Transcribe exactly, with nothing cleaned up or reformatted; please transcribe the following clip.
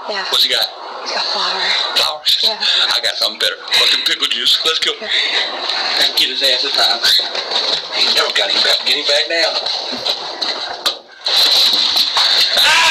Yeah. What's he got? He's got flour. Flowers? Yeah. I got something better. Fucking pickle juice. Let's go. Get his ass this time. He never got him back. Get him back now. Ah!